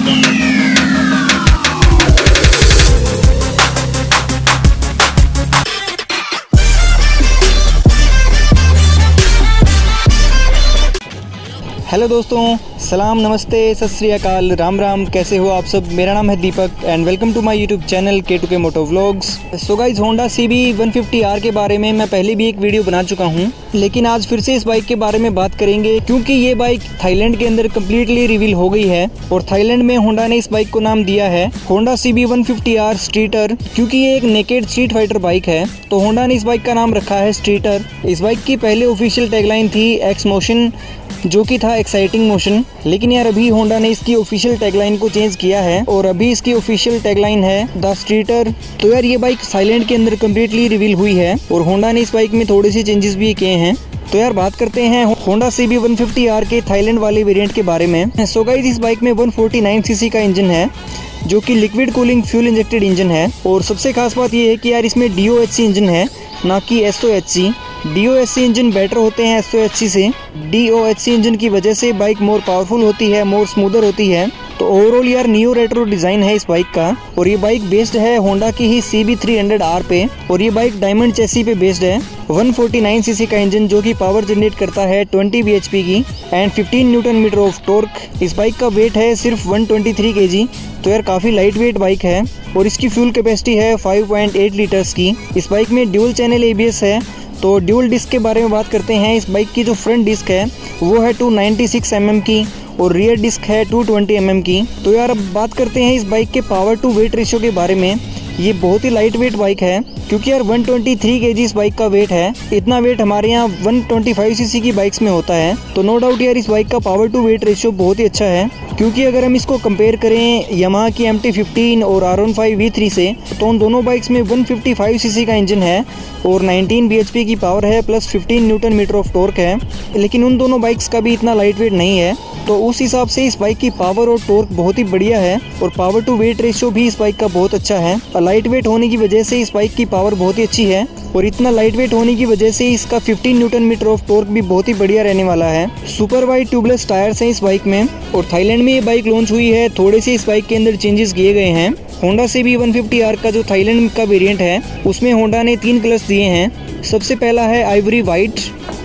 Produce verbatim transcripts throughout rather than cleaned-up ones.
Hello दोस्तों, सलाम, नमस्ते, सत श्री अकाल, राम राम। कैसे हो आप सब? मेरा नाम है Deepak and welcome to my YouTube channel K two K moto vlogs. So guys, Honda C B one fifty R के बारे में मैं पहले भी एक वीडियो बना चुका हूं, लेकिन आज फिर से इस बाइक के बारे में बात करेंगे क्योंकि ये बाइक थाईलैंड के अंदर कम्प्लीटली रिवील हो गई है और थाईलैंड में होंडा ने इस बाइक को नाम दिया है Honda C B one fifty R streeter. क्योंकि ये एक नेकेड स्ट्रीट फाइटर बाइक है तो होंडा ने इस बाइक का नाम रखा है स्ट्रीटर। इस बाइक की पहले ऑफिशियल टैगलाइन थी एक्स मोशन, जो कि था एक्साइटिंग मोशन, लेकिन यार अभी होंडा ने इसकी ऑफिशियल टैगलाइन को चेंज किया है और अभी इसकी ऑफिशियल टैगलाइन है द स्ट्रीटर। तो यार ये बाइक थाईलैंड के अंदर कम्प्लीटली रिवील हुई है और होंडा ने इस बाइक में थोड़े से चेंजेस भी किए हैं। तो यार बात करते हैं Honda C B one fifty R के थाईलैंड वाले वेरिएंट के बारे में। सो गाइस, इस बाइक में वन फोर्टी नाइन सीसी का इंजन है जो कि liquid cooling fuel injected engine है और सबसे खास बात यह है कि यार इसमें D O H C engine है, ना कि S O H C. D O H C engine better होते हैं एस ओ एच सी से। D O H C engine की वजह से बाइक मोर पावरफुल होती है, मोर स्मूदर होती है। तो ओवरऑल यार नियो रेट्रो डिज़ाइन है इस बाइक का और ये बाइक बेस्ड है होंडा की ही C B three hundred R पे और ये बाइक डायमंड चेसी पे बेस्ड है। वन फोर्टी नाइन सीसी का इंजन जो कि पावर जनरेट करता है ट्वेंटी बी एच पी की and fifteen newton metre of torque. इस बाइक का वेट है सिर्फ वन ट्वेंटी थ्री केजी, तो यार काफ़ी लाइट वेट बाइक है और इसकी फ्यूल कैपेसिटी है फाइव पॉइंट एट लीटर्स की। इस बाइक में dual channel A B S है। तो ड्यूल डिस्क के बारे में बात करते हैं। इस बाइक की जो फ्रंट डिस्क है वो है two ninety six M M की और रियर डिस्क है टू ट्वेंटी एम एम की। तो यार अब बात करते हैं इस बाइक के पावर टू वेट रेशियो के बारे में। ये बहुत ही लाइट वेट बाइक है क्योंकि यार वन ट्वेंटी थ्री केजी इस बाइक का वेट है। इतना वेट हमारे यहाँ वन ट्वेंटी फाइव सीसी की बाइक्स में होता है। तो नो डाउट यार इस बाइक का पावर टू वेट रेशियो बहुत ही अच्छा है क्योंकि अगर हम इसको कंपेयर करें यामाहा की एम टी फिफ्टीन और R one five V three से तो उन दोनों बाइक्स में वन फिफ्टी फाइव सीसी का इंजन है और नाइनटीन बी एच पी की पावर है plus fifteen newton metre of torque है, लेकिन उन दोनों बाइक्स का भी इतना लाइट वेट नहीं है। तो उस हिसाब से इस बाइक की पावर और टॉर्क बहुत ही बढ़िया है और पावर टू वेट रेशियो भी इस बाइक का बहुत अच्छा है। और लाइट वेट होने की वजह से इस बाइक की पावर बहुत ही अच्छी है और इतना लाइट वेट होने की वजह से इसका fifteen newton metre of torque भी बहुत ही बढ़िया रहने वाला है। सुपर वाइड ट्यूबलेस टायर्स हैं इस बाइक में और थाईलैंड में ये बाइक लॉन्च हुई है। थोड़े से इस बाइक के अंदर चेंजेस किए गए हैं। Honda C B one fifty R का जो थाईलैंड का वेरिएंट है उसमें होंडा ने तीन कलर्स दिए हैं। सबसे पहला है आइवरी वाइट,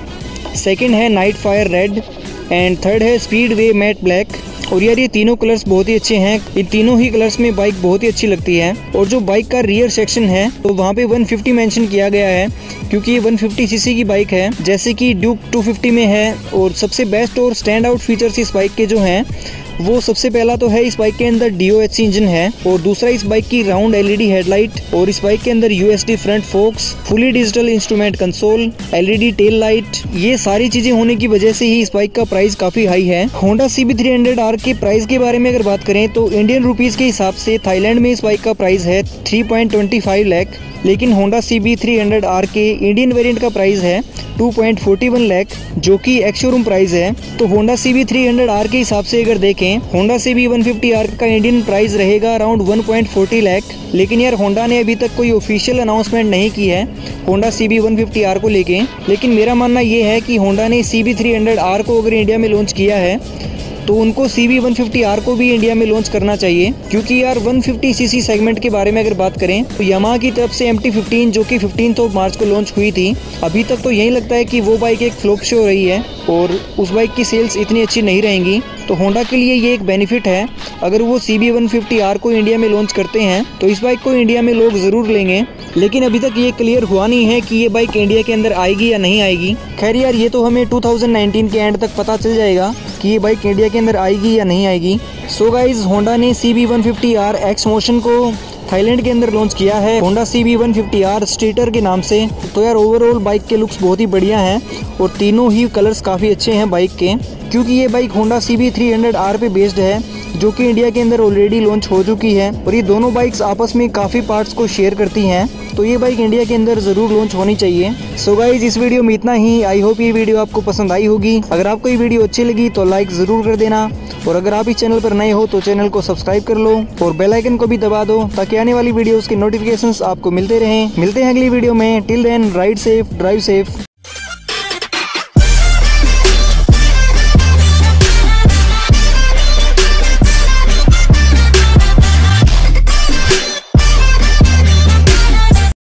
सेकंड है night fire red and third है स्पीड वे मैट ब्लैक। और यार ये तीनों कलर्स बहुत ही अच्छे हैं। इन तीनों ही कलर्स में बाइक बहुत ही अच्छी लगती है। और जो बाइक का रियर सेक्शन है तो वहाँ पे वन फिफ्टी मेंशन किया गया है क्योंकि ये वन फिफ्टी सीसी की बाइक है जैसे कि ड्यूक टू फिफ्टी में है। और सबसे बेस्ट और स्टैंड आउट फीचर्स इस बाइक के जो हैं वो सबसे पहला तो है इस बाइक के अंदर D O H C engine है और दूसरा इस बाइक की round L E D headlight और इस बाइक के अंदर U S D front forks, fully digital instrument console, L E D tail light. ये सारी चीजें होने की वजह से ही इस बाइक का प्राइस काफी हाई है। Honda C B three hundred R के प्राइस के बारे में अगर बात करें तो इंडियन रुपीज के हिसाब से थाईलैंड में इस बाइक का प्राइस है three point two five lakh, लेकिन Honda C B three hundred R के इंडियन वेरिएंट का प्राइस है two point four one lakh जो कि एक्स शोरूम प्राइस है। तो Honda C B three hundred R के हिसाब से अगर देखें Honda C B one fifty R का इंडियन प्राइस रहेगा around one point four zero lakh, लेकिन यार होंडा ने अभी तक कोई ऑफिशियल अनाउंसमेंट नहीं की है Honda C B one fifty R को लेके। लेकिन मेरा मानना ये है कि होंडा ने C B three hundred R को अगर इंडिया में लॉन्च किया है तो उनको C B one fifty R को भी इंडिया में लॉन्च करना चाहिए क्योंकि यार वन फिफ्टी सीसी सेगमेंट के बारे में अगर बात करें तो यामाहा की तरफ से एम टी फिफ्टीन जो कि फिफ्टीन्थ ऑफ मार्च को लॉन्च हुई थी, अभी तक तो यही लगता है कि वो बाइक एक फ्लॉप शो रही है और उस बाइक की सेल्स इतनी अच्छी नहीं रहेंगी। तो होंडा के लिए ये एक बेनिफिट है, अगर वो C B one fifty R को इंडिया में लॉन्च करते हैं तो इस बाइक को इंडिया में लोग ज़रूर लेंगे। लेकिन अभी तक ये क्लियर हुआ नहीं है कि ये बाइक इंडिया के अंदर आएगी या नहीं आएगी। खैर यार ये तो हमें टू थाउजेंड नाइनटीन के एंड तक पता चल जाएगा कि ये बाइक इंडिया के अंदर आएगी या नहीं आएगी। सो गाइज, होंडा ने C B one fifty R X motion को थाईलैंड के अंदर लॉन्च किया है Honda C B one fifty R streeter के नाम से। तो यार ओवरऑल बाइक के लुक्स बहुत ही बढ़िया हैं और तीनों ही कलर्स काफ़ी अच्छे हैं बाइक के क्योंकि ये bike Honda C B three hundred R पे बेस्ड है जो कि इंडिया के अंदर ऑलरेडी लॉन्च हो चुकी है और ये दोनों बाइक्स आपस में काफ़ी पार्ट्स को शेयर करती हैं। तो ये बाइक इंडिया के अंदर ज़रूर लॉन्च होनी चाहिए। सो गाइज, इस वीडियो में इतना ही। आई होप ये वीडियो आपको पसंद आई होगी। अगर आपको ये वीडियो अच्छी लगी तो लाइक ज़रूर कर देना और अगर आप इस चैनल पर नए हो तो चैनल को सब्सक्राइब कर लो और बेल आइकन को भी दबा दो ताकि आने वाली वीडियोस के नोटिफिकेशंस आपको मिलते रहें। मिलते हैं अगली वीडियो में। Till then, ride safe, drive safe.